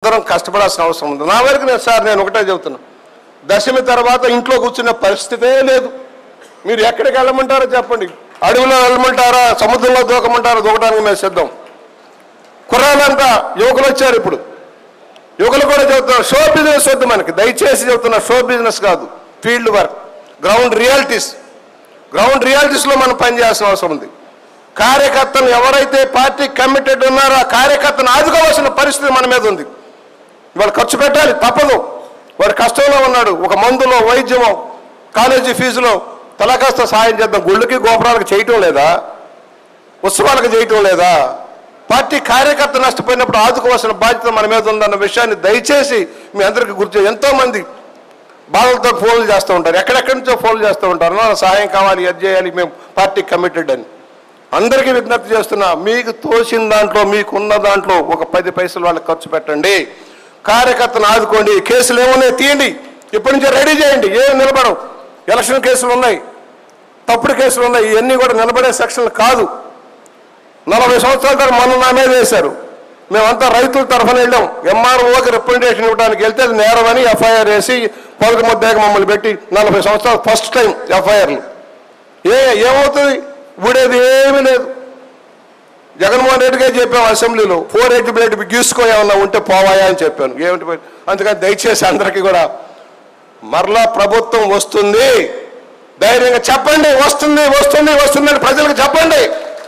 అందరం కష్టపడాల్సిన అవసరం ఉంది. నా వరకు నేను ఒకటే చెబుతున్నా, దశమి తర్వాత ఇంట్లో కూర్చునే పరిస్థితే లేదు. మీరు ఎక్కడికి వెళ్ళమంటారో చెప్పండి, అడవిలో వెళ్ళమంటారా, సముద్రంలో దూకమంటారా, దూకడానికి మేము సిద్ధం. కుర్రాళ్ళంతా యువకులు వచ్చారు. ఇప్పుడు యువకులు కూడా చెబుతున్నారు, షో బిజినెస్ వద్దు మనకి, దయచేసి చెబుతున్నా, షో బిజినెస్ కాదు, ఫీల్డ్ వర్క్, గ్రౌండ్ రియాలిటీస్లో మనం పనిచేయాల్సిన అవసరం ఉంది. కార్యకర్తలు ఎవరైతే పార్టీ కమిటెడ్ ఉన్నారో ఆ కార్యకర్తను ఆదుకోవాల్సిన పరిస్థితి మన మీద ఉంది. వాళ్ళు ఖర్చు పెట్టాలి, తప్పదు. వాడు కష్టంలో ఉన్నాడు, ఒక మందులో, వైద్యమో, కాలేజీ ఫీజులో తలకాస్త సాయం చేద్దాం. గుళ్ళకి గోపురాలకు చేయటం లేదా, ఉత్సవాలకు చేయటం లేదా? పార్టీ కార్యకర్త నష్టపోయినప్పుడు ఆదుకోవాల్సిన బాధ్యత మన మీద ఉందన్న విషయాన్ని దయచేసి మీ అందరికీ గుర్తు. ఎంతోమంది బాధలతో ఫోన్లు చేస్తూ ఉంటారు, ఎక్కడెక్కడి నుంచో ఫోన్లు చేస్తూ ఉంటారు, సహాయం కావాలి, అది చేయాలి, మేము పార్టీ కమిటెడ్ అని. అందరికీ విజ్ఞప్తి చేస్తున్నా, మీకు తోసిన దాంట్లో, మీకున్న దాంట్లో ఒక 10 పైసలు వాళ్ళకి ఖర్చు పెట్టండి, కార్యకర్తను ఆదుకోండి. కేసులు ఏమున్నాయి తీయండి, ఇప్పటి నుంచే రెడీ చేయండి. ఏం నిలబడవు, ఎలక్షన్ కేసులు ఉన్నాయి, తప్పుడు కేసులు ఉన్నాయి, ఇవన్నీ కూడా నిలబడే సెక్షన్లు కాదు. 40 సంవత్సరాల తర్వాత మొన్న నా మీద వేశారు. మేమంతా రైతుల తరఫున వెళ్ళాం, ఎంఆర్ఓకి రిప్రజెంటేషన్ ఇవ్వడానికి వెళ్తే అది నేరమని ఎఫ్ఐఆర్ వేసి పొదటి ముద్దాక మమ్మల్ని పెట్టి 40 సంవత్సరాలు ఫస్ట్ టైం ఎఫ్ఐఆర్లు. ఏమవుతుంది, ఊడేది ఏమీ లేదు. జగన్మోహన్ రెడ్డిగా చెప్పాము అసెంబ్లీలో, 480 బ్లేడ్ గీసుకో ఏమన్నా ఉంటే పోవాయా అని చెప్పాను. ఏమిటి? అందుకని దయచేసి అందరికీ కూడా మరలా ప్రభుత్వం వస్తుంది, ధైర్యంగా చెప్పండి, వస్తుంది వస్తుంది వస్తుందని ప్రజలకు చెప్పండి.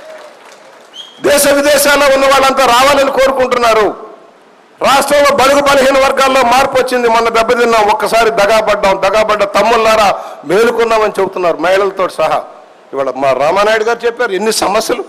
దేశ విదేశాల్లో ఉన్న వాళ్ళంతా రావాలని కోరుకుంటున్నారు. రాష్ట్రంలో బడుగు బలహీన వర్గాల్లో మార్పు వచ్చింది. మొన్న దెబ్బతిన్నాం, ఒక్కసారి దగాబడ్డ తమ్ముళ్ళారా మేలుకున్నామని చెబుతున్నారు, మహిళలతో సహా. ఇవాళ మా రామానాయుడు గారు చెప్పారు, ఎన్ని సమస్యలు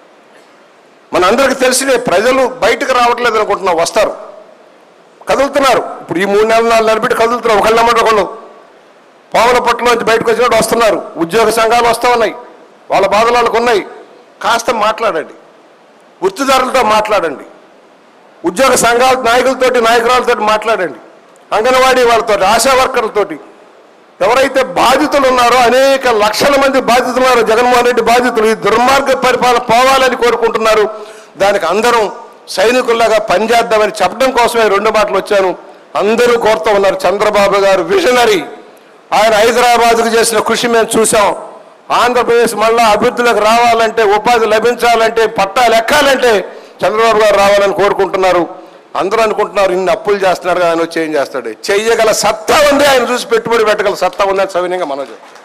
మన అందరికీ తెలిసినే. ప్రజలు బయటకు రావట్లేదు అనుకుంటున్నాం, వస్తారు, కదులుతున్నారు. ఇప్పుడు ఈ 3 నెలలు 4 నెలలు పెట్టి కదులుతున్నారు. ఒకళ్ళమంటే ఒకళ్ళు పావుల పట్టులోంచి బయటకు వచ్చినట్టు వస్తున్నారు. ఉద్యోగ సంఘాలు వస్తూ ఉన్నాయి, వాళ్ళ బాధలు వాళ్ళకు ఉన్నాయి. కాస్త మాట్లాడండి, వృత్తిదారులతో మాట్లాడండి, ఉద్యోగ సంఘాల నాయకులతోటి, నాయకురాలతో మాట్లాడండి, అంగన్వాడీ వాళ్ళతో, ఆశా వర్కర్లతోటి. ఎవరైతే బాధితులు ఉన్నారో, అనేక లక్షల మంది బాధితులు ఉన్నారో, జగన్మోహన్ రెడ్డి బాధితులు, ఈ దుర్మార్గ పరిపాలన పోవాలని కోరుకుంటున్నారు. దానికి అందరం సైనికుల్లాగా పనిచేద్దామని చెప్పడం కోసమే 2 మాటలు వచ్చాను. అందరూ కోరుతూ ఉన్నారు, చంద్రబాబు గారు విజనరీ, ఆయన హైదరాబాద్కు చేసిన కృషి మేము చూసాం. ఆంధ్రప్రదేశ్ మళ్ళా అభివృద్ధిలోకి రావాలంటే, ఉపాధి లభించాలంటే, పట్టాలు ఎక్కాలంటే చంద్రబాబు గారు రావాలని కోరుకుంటున్నారు. అందరూ అనుకుంటున్నారు, ఇన్ని అప్పులు చేస్తున్నాడు, ఆయన వచ్చి ఏం చేస్తాడు? చెయ్యగల సత్తా ఉంది, ఆయన చూసి పెట్టుబడి పెట్టగల సత్తా ఉందని సవినయంగా మనం